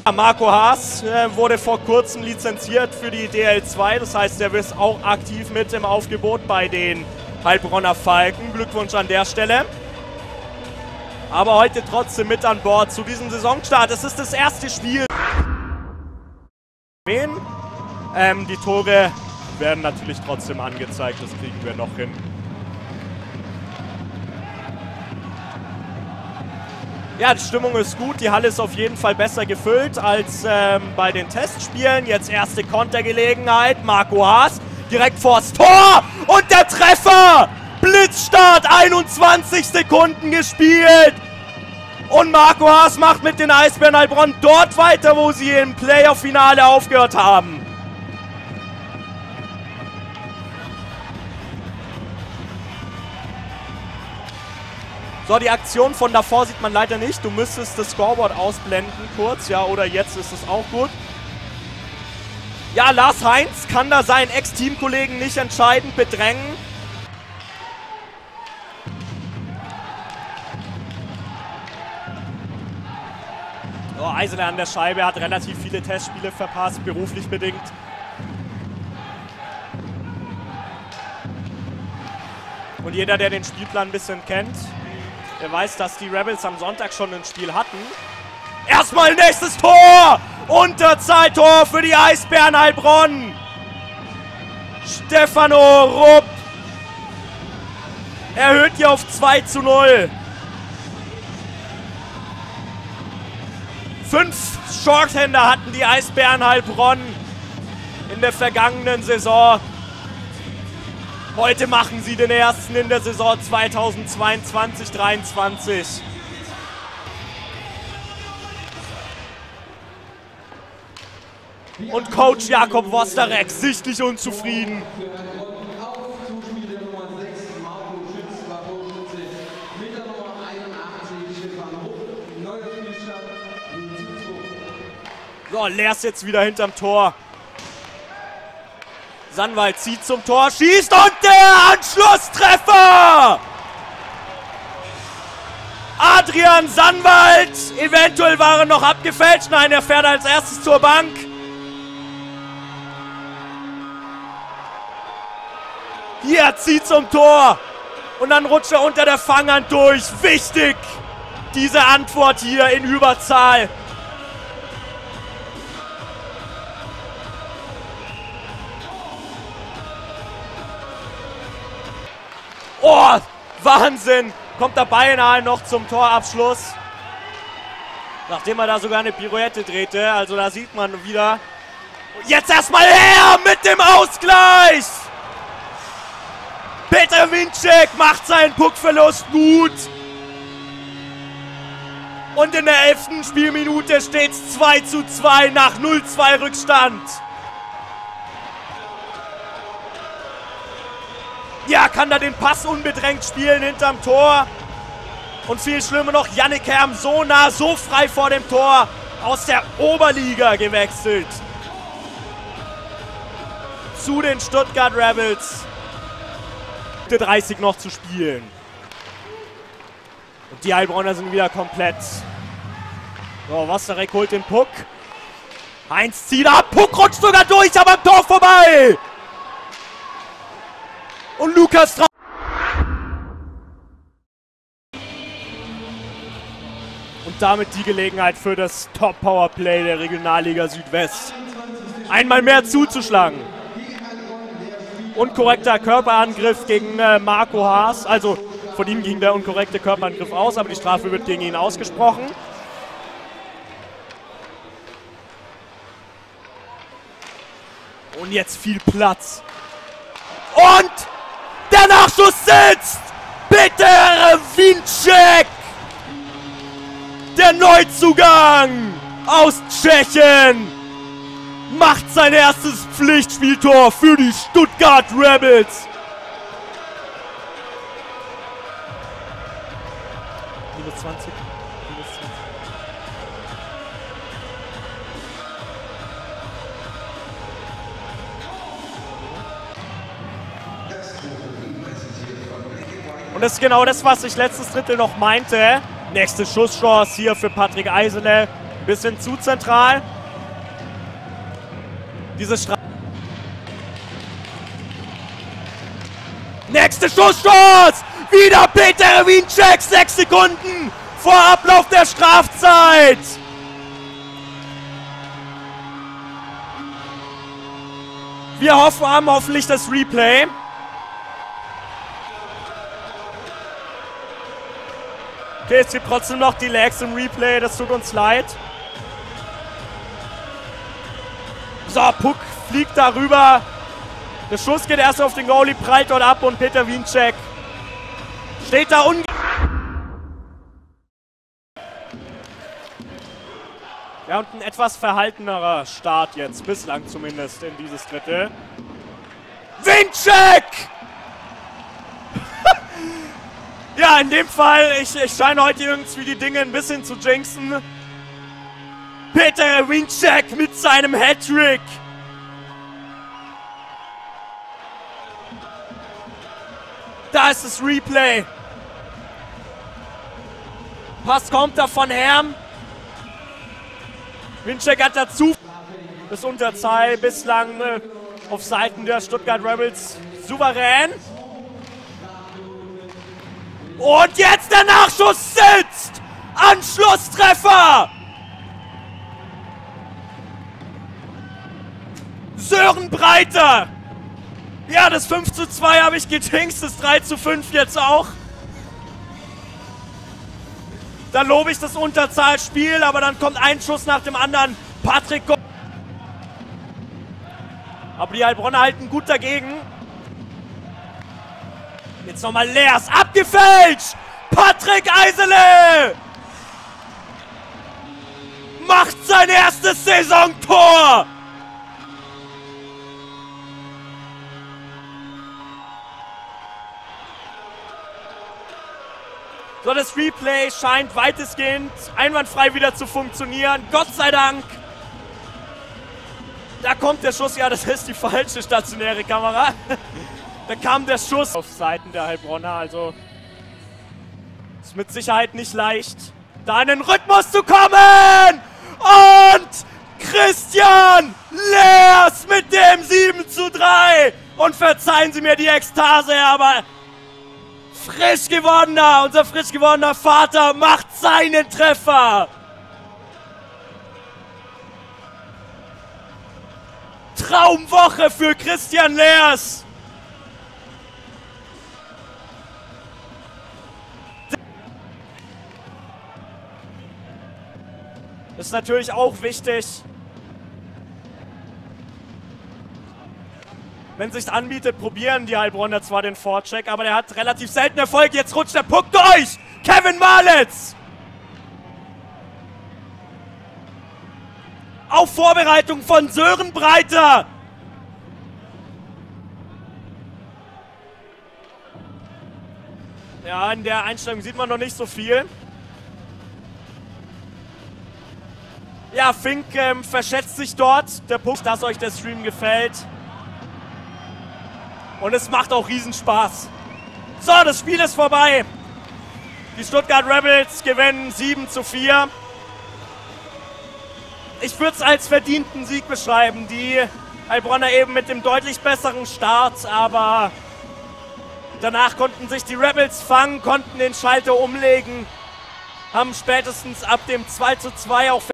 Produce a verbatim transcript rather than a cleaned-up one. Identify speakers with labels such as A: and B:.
A: Marco Haas äh, wurde vor kurzem lizenziert für die D L zwei, das heißt, er ist auch aktiv mit im Aufgebot bei den Heilbronner Falken. Glückwunsch an der Stelle. Aber heute trotzdem mit an Bord zu diesem Saisonstart. Es ist das erste Spiel. Ähm, die Tore werden natürlich trotzdem angezeigt, das kriegen wir noch hin. Ja, die Stimmung ist gut, die Halle ist auf jeden Fall besser gefüllt als ähm, bei den Testspielen. Jetzt erste Kontergelegenheit, Marco Haas direkt vors Tor und der Treffer! Blitzstart, einundzwanzig Sekunden gespielt! Und Marco Haas macht mit den Eisbären Heilbronn dort weiter, wo sie im Playoff-Finale aufgehört haben. So, die Aktion von davor sieht man leider nicht. Du müsstest das Scoreboard ausblenden kurz, ja, oder jetzt ist es auch gut. Ja, Lars Heinz kann da seinen Ex-Teamkollegen nicht entscheidend bedrängen. Oh, Eisele an der Scheibe, hat relativ viele Testspiele verpasst, beruflich bedingt. Und jeder, der den Spielplan ein bisschen kennt, der weiß, dass die Rebels am Sonntag schon ein Spiel hatten. Erstmal nächstes Tor! Unterzahltor für die Eisbären Heilbronn. Stefano Rupp erhöht hier auf zwei zu null. Fünf Shorthander hatten die Eisbären Heilbronn in der vergangenen Saison. Heute machen sie den ersten in der Saison zweitausendzweiundzwanzig dreiundzwanzig. Und Coach Jakob Wosterek sichtlich unzufrieden. So, Lers jetzt wieder hinterm Tor. Sandwald zieht zum Tor, schießt und der Anschlusstreffer! Adrian Sandwald, eventuell war er noch abgefälscht. Nein, er fährt als erstes zur Bank. Hier zieht zum Tor und dann rutscht er unter der Fanghand durch. Wichtig, diese Antwort hier in Überzahl. Oh, Wahnsinn! Kommt da beinahe noch zum Torabschluss. Nachdem er da sogar eine Pirouette drehte. Also da sieht man wieder. Jetzt erstmal her mit dem Ausgleich! Peter Winczek macht seinen Puckverlust gut. Und in der elften Spielminute steht es zwei zu zwei nach null zwei Rückstand. Ja, kann da den Pass unbedrängt spielen hinterm Tor. Und viel schlimmer noch, Yannick Herm so nah, so frei vor dem Tor. Aus der Oberliga gewechselt. Zu den Stuttgart Rebels. dreißig noch zu spielen. Und die Heilbronner sind wieder komplett. So, Wosterek holt den Puck. Heinz zieht ab, Puck rutscht sogar durch, aber am Tor vorbei. Und Lukas Traub. Und damit die Gelegenheit für das Top-Powerplay der Regionalliga Südwest. Einmal mehr zuzuschlagen. Unkorrekter Körperangriff gegen äh, Marco Haas. Also von ihm ging der unkorrekte Körperangriff aus, aber die Strafe wird gegen ihn ausgesprochen. Und jetzt viel Platz. Und der Nachschuss sitzt! Peter Winczek! Der Neuzugang aus Tschechien macht sein erstes Pflichtspieltor für die Stuttgart Rebels. Minus zwanzig. Minus zwanzig. Und das ist genau das, was ich letztes Drittel noch meinte. Nächste Schusschance hier für Patrick Eisele. Bisschen zu zentral. Diese Strafe. Nächste Schussstoß! Wieder Peter Wiencheck, sechs Sekunden vor Ablauf der Strafzeit. Wir hoffen, haben hoffentlich das Replay. Okay, es gibt trotzdem noch die Lags im Replay, das tut uns leid. So, Puck fliegt darüber. Der Schuss geht erst auf den Goalie, prallt dort ab und Peter Wiencheck steht da un... Ja, und ein etwas verhaltenerer Start jetzt, bislang zumindest in dieses Drittel. Wiencheck! Ja, in dem Fall, ich, ich scheine heute irgendwie die Dinge ein bisschen zu jinxen. Peter Wiencheck mit seinem Hattrick. Da ist das Replay. Pass kommt da von Herm. Wiencheck hat dazu das Unterzahl bislang äh, auf Seiten der Stuttgart Rebels souverän. Und jetzt der Nachschuss sitzt! Anschlusstreffer! Sören Breiter! Ja, das fünf zu zwei habe ich getingst, das drei zu fünf jetzt auch. Da lobe ich das Unterzahlspiel, aber dann kommt ein Schuss nach dem anderen. Patrick Go Aber die Heilbronner halten gut dagegen. Jetzt nochmal Leers, abgefälscht! Patrick Eisele! Macht sein erstes Saisontor! So, das Replay scheint weitestgehend einwandfrei wieder zu funktionieren. Gott sei Dank! Da kommt der Schuss, ja, das ist die falsche stationäre Kamera. Da kam der Schuss auf Seiten der Heilbronner, also ist mit Sicherheit nicht leicht, da in den Rhythmus zu kommen! Und Christian Leers mit dem sieben zu drei! Und verzeihen Sie mir die Ekstase, aber frisch gewordener, unser frisch gewordener Vater macht seinen Treffer! Traumwoche für Christian Leers! Das ist natürlich auch wichtig, wenn es sich anbietet, probieren die Heilbronner zwar den Vorcheck, aber der hat relativ selten Erfolg. Jetzt rutscht der Puck durch! Kevin Malitz! Auf Vorbereitung von Sören Breiter! Ja, in der Einstellung sieht man noch nicht so viel. Ja, Fink ähm, verschätzt sich dort. Der Punkt, dass euch der Stream gefällt. Und es macht auch Riesenspaß. So, das Spiel ist vorbei. Die Stuttgart Rebels gewinnen sieben zu vier. Ich würde es als verdienten Sieg beschreiben. Die Heilbronner eben mit dem deutlich besseren Start, aber danach konnten sich die Rebels fangen, konnten den Schalter umlegen, haben spätestens ab dem zwei zu zwei auch